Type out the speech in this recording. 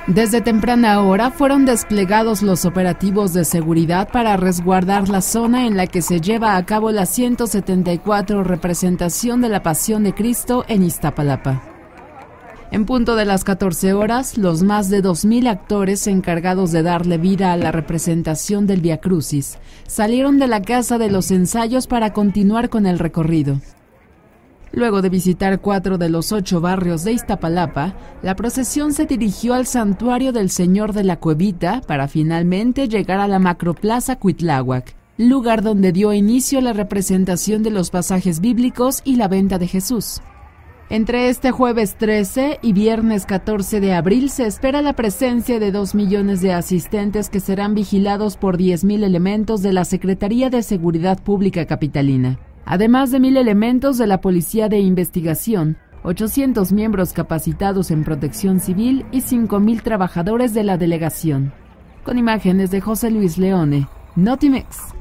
Desde temprana hora fueron desplegados los operativos de seguridad para resguardar la zona en la que se lleva a cabo la 174 representación de la Pasión de Cristo en Iztapalapa. En punto de las 14 horas, los más de 2,000 actores encargados de darle vida a la representación del Vía Crucis salieron de la Casa de los Ensayos para continuar con el recorrido. Luego de visitar 4 de los 8 barrios de Iztapalapa, la procesión se dirigió al Santuario del Señor de la Cuevita para finalmente llegar a la Macroplaza Cuitláhuac, lugar donde dio inicio la representación de los pasajes bíblicos y la venta de Jesús. Entre este jueves 13 y viernes 14 de abril se espera la presencia de 2 millones de asistentes que serán vigilados por 10,000 elementos de la Secretaría de Seguridad Pública Capitalina, además de 1,000 elementos de la Policía de Investigación, 800 miembros capacitados en protección civil y 5,000 trabajadores de la delegación. Con imágenes de José Luis Leone, Notimex.